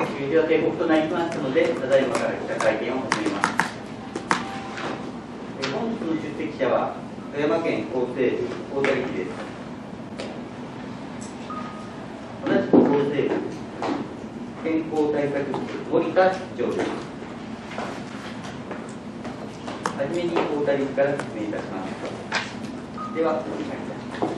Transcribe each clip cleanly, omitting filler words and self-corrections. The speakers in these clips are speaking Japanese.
終了定刻となりましたので、ただいまから記者会見を始めます。本日の出席者は、富山県厚生部太田理事です。同じく厚生部健康対策室森田室長です。はじめに太田理事から説明いたします。では、お願いいたします。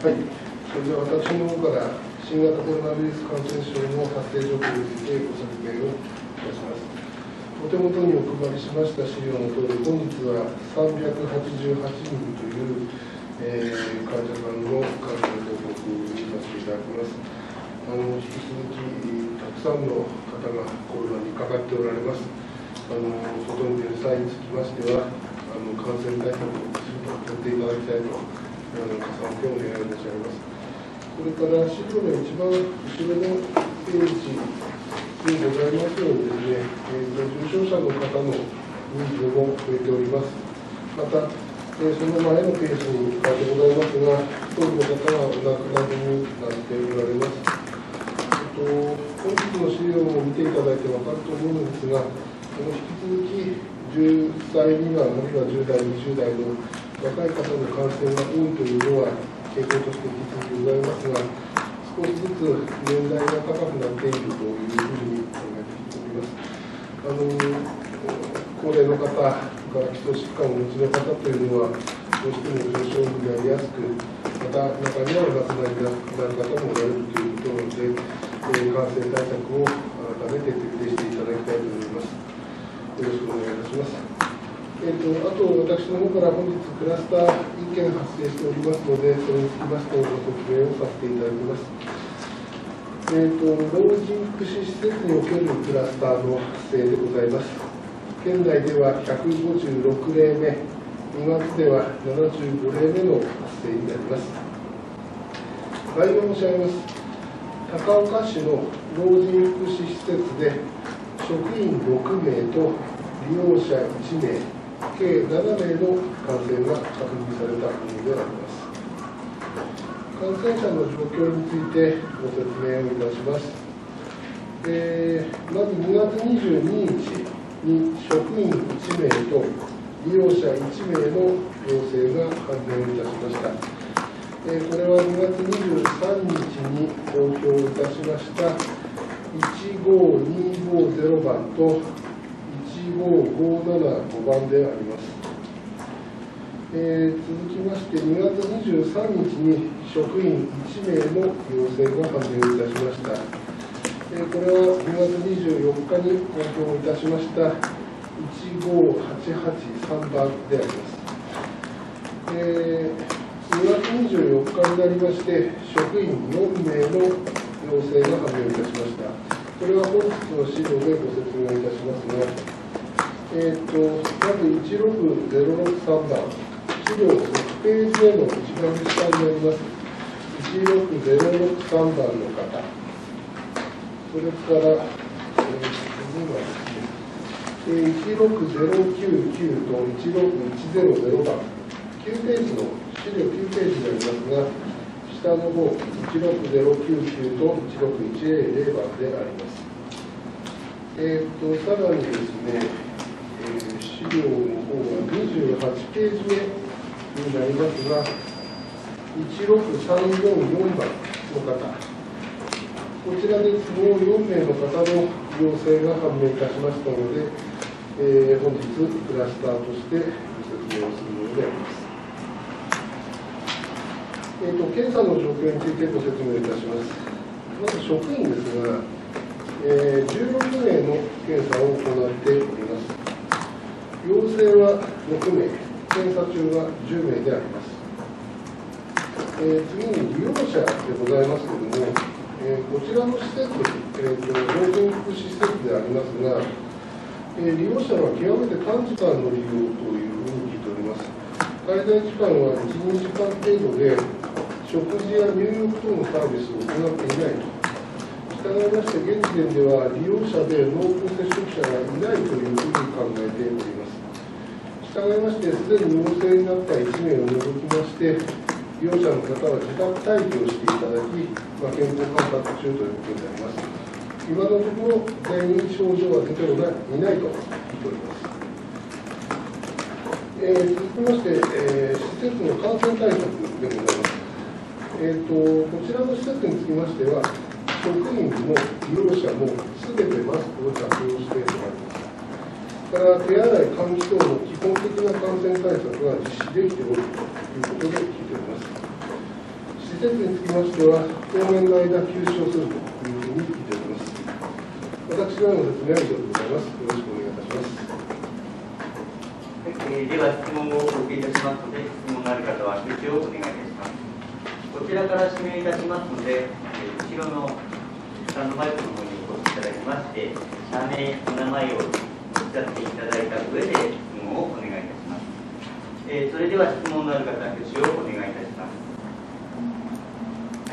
はい、それでは私の方から新型コロナウイルス感染症の発生状況についてご説明をいたします。お手元にお配りしました資料のとおり、本日は388人という、患者さんの感染報告にさせていただきます。引き続きたくさんの方がコロナにかかっておられます。外に出る際につきましては、感染対策をきちんと取っていただきたいと、重ねてお願い申し上げます。それから資料の一番後ろのページにございますようにですね、重症者の方の人数も増えております。また、その前のページに書いてございますが、1人の方がお亡くなりになっておられます。本日の資料を見ていただいて分かると思うのですが、引き続き10歳未満、あるいは10代、20代の若い方の感染が多いというのは傾向として引き続きございますが、少しずつ年代が高くなっているというふうに考えております。高齢の方から基礎疾患をお持ちの方というのは、どうしても重症になりやすく、また中にはお亡くなりになる方もおられるということなので、感染対策を改めて徹底していただきたいと思います。よろしくお願いいたします。あと、私の方から本日、クラスター1件発生しておりますので、それにつきましてご説明をさせていただきます。老人福祉施設におけるクラスターの発生でございます。県内では156例目、2月では75例目の発生になります。概要を申し上げます。高岡市の老人福祉施設で、職員6名と利用者1名、計7名の感染が確認されたものであります。感染者の状況についてご説明をいたします。まず2月22日に職員1名と利用者1名の陽性が判明いたしました。これは2月23日に公表いたしました15250番と15575番であります。続きまして、2月23日に職員1名の陽性が判明いたしました。これは2月24日に公表いたしました15883番であります。2月24日になりまして、職員4名の陽性が判明いたしました。これは本日の資料でご説明いたしますが、まず16063番、資料6ページへの一番下になります、16063番の方、それから、次はですね、16099と16100番、9ページの資料9ページになりますが、下の方、16099と16100番であります。さらにですね、資料の方は28ページ目になりますが、16344番の方、こちらで都合4名の方の陽性が判明いたしましたので、本日クラスターとしてご説明をするものであります。検査の状況についてご説明いたします。まず職員ですが、16名の検査を行っております。陽性は6名、検査中は10名であります。次に利用者でございますけれども、こちらの施設、老人福祉施設でありますが、利用者は極めて短時間の利用というふうに聞いております。滞在時間は1、2時間程度で、食事や入浴等のサービスを行っていないと。したがいまして、現時点では利用者で濃厚接触者がいないというふうに考えております。したがいまして、すでに陽性になった1名を除きまして、利用者の方は自宅待機をしていただき、健康観察中ということであります。 今のところ全員症状が出ていないと聞いております。続きまして、施設の感染対策でございます。こちらの施設につきましては、職員も利用者もすべてマスクを着用しております。から手洗い、換気等の基本的な感染対策が実施できておるということで聞いております。施設につきましては、当面の間休止をするというふうに聞いております。私からの説明は以上でございます。よろしくお願いいたします。 では質問をお受けいたしますので、質問のある方は挙手をお願いいたします。こちらから指名いたしますので、後ろのスタンドマイクの方にお越しいただきまして、社名、お名前をおっしゃっていただいた上で質問をお願いいたします。それでは質問のある方、挙手をお願いいたします。はい、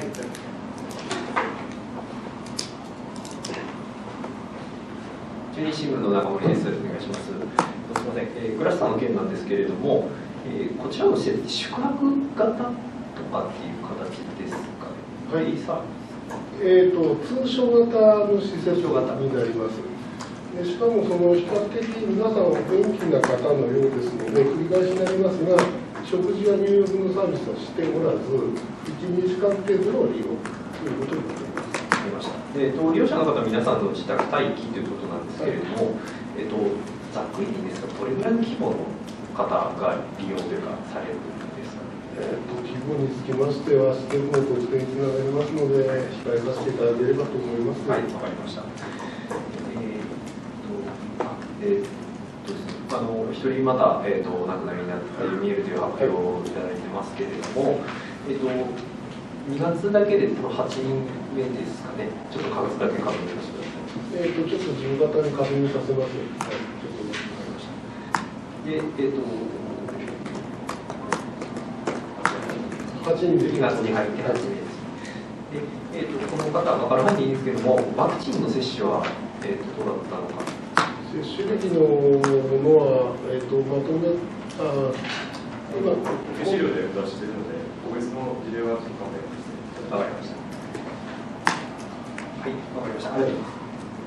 中日新聞の中森です。お願いします。すみません、クラスターの件なんですけれども、こちらの施設、宿泊型とかっていう形ですかね。 はい、 サ通所型の施設になります。でしかも比較的皆さんお元気な方のようですので、繰り返しになりますが、食事や入浴のサービスはしておらず、1日間程度の利用ということになっています。 ありました。利用者の方は皆さんの自宅待機ということなんですけれども、ざっくりでいいんですが、どれぐらいの規模の方が利用というかされるんですかね。 規模につきましては、施設の特定につながりますので、控えさせていただければと思います。 はい、わかりました。一人また、お亡くなりになって見えるという発表をいただいてますけれども、2月だけで8人目ですかね、ちょっと数だけ確認してください。 ちょっと自分方に確認させます。はい、ちょっとわかりました。8人で 2月に入って8名です。で、この方は分かる範囲でいいんですけれども、ワクチンの接種は、どうだったのか。 接種歴のものは、まとめ、今、 資料で出しているので、個別の事例はちょっと考えます。 わかりました。はい、わかりました。ありがとうございます。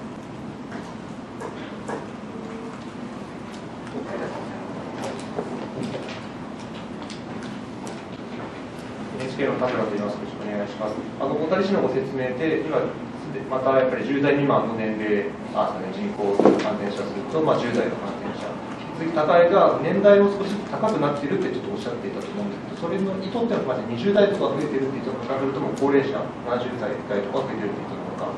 NHK の田村と言います。よろしくお願いします。大谷氏のご説明で、今、またやっぱり10代未満の年齢、人口感染者数と、10代の感染者、引き続き高いが、年代も少し高くなっているってちょっとおっしゃっていたと思うんですけど、それの意図っては、20代とか増えてるって言ったのか、それとも高齢者、70代とか増えてるって言ったのか、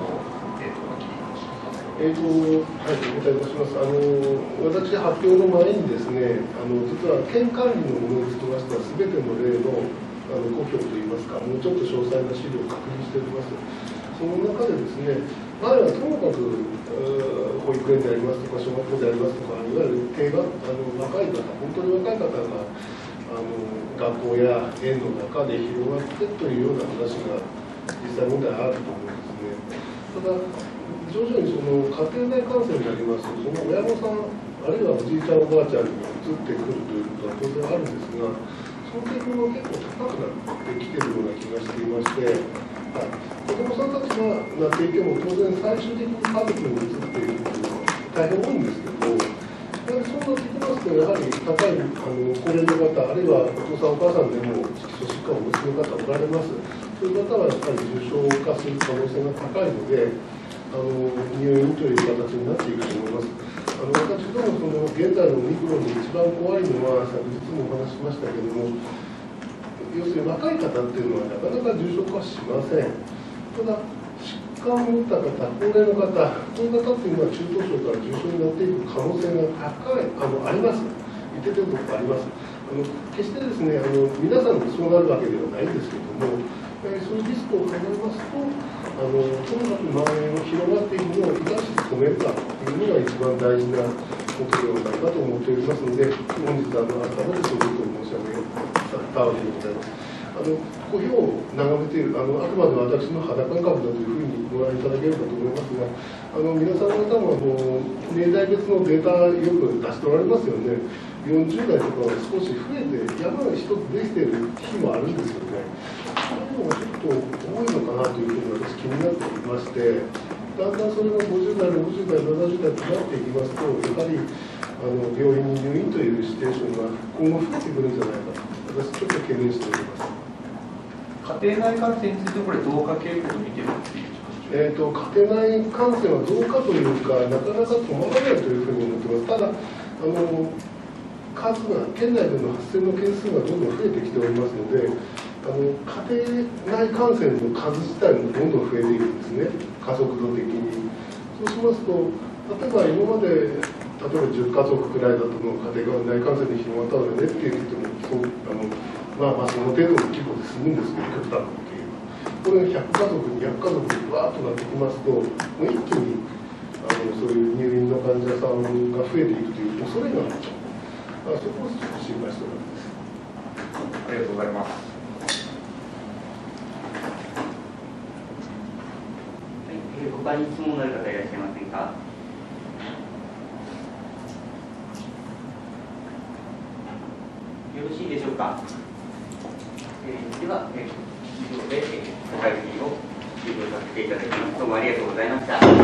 はい、お答えいたします。私、発表の前にですね、実は県管理のものにつきましては、すべての例の故郷といいますか、もうちょっと詳細な資料を確認しております。その中でですね、前はともかく保育園でありますとか、小学校でありますとか、いわゆる定番若い方、本当に若い方が学校や園の中で広がってというような話が実際問題あると思うんですね。ただ徐々に家庭内感染になりますと、その親御さん、あるいはおじいちゃん、おばあちゃんに移ってくるということは当然あるんですが、その傾向が結構高くなってきているような気がしていまして、子どもさんたちがなっていても、当然最終的に家族に移っているというのは大変多いんですけど、そうなってきますと、やはり高い高齢の方、あるいはお父さん、お母さんでも基礎疾患をお持ちの方おられます。そういう方はやっぱり重症化する可能性が高いので、入院という形になっていくと思います。私ども現在のオミクロンで一番怖いのは、昨日もお話ししましたけれども、要するに若い方っていうのはなかなか重症化しません。ただ、疾患を持った方、高齢の方、こういう方っていうのは中等症から重症になっていく可能性が高い、あります。一定程度あります。決してですね、皆さんそうなるわけではないんですけれども、そういうリスクを考えますと、とにかく蔓延を広がっていくのをいかに止めるかというのが一番大事なことではないかと思っておりますので、本日改めてそういうことを申し上げたわけでございます。小表を眺めている、あくまで私の肌感覚だというふうにご覧いただければと思いますが、皆さん方も年代別のデータよく出しておられますよね。40代とかは少し増えて、山が一つできている日もあるんですよね。そういうのがちょっと多いのかなというふうに私気になっておりまして、 だんだんそれが50代、60代、70代となっていきますと、やはり病院に入院というシチュエーションが今後増えてくるんじゃないかと、私、ちょっと懸念しております。 家庭内感染についてこれ、増加傾向に見てるんですか？ 家庭内感染は増加というか、なかなか止まらないというふうに思ってます。ただ数が県内での発生の件数がどんどん増えてきておりますので、家庭内感染の数自体もどんどん増えているんですね、加速度的に。そうしますと、例えば今まで、例えば10家族くらいだとの家庭内感染で広がったのでねって言っても、その程度の規模で済むんですけど、極端なこと言えば。これ100家族、200家族でわーっとなってきますと、もう一気にそういう入院の患者さんが増えていくという恐れがあると。そこをちょっと心配しております。 ありがとうございます。 他に質問のある方いらっしゃいませんか。よろしいでしょうか。では、以上で会議を終了させていただきます。どうもありがとうございました。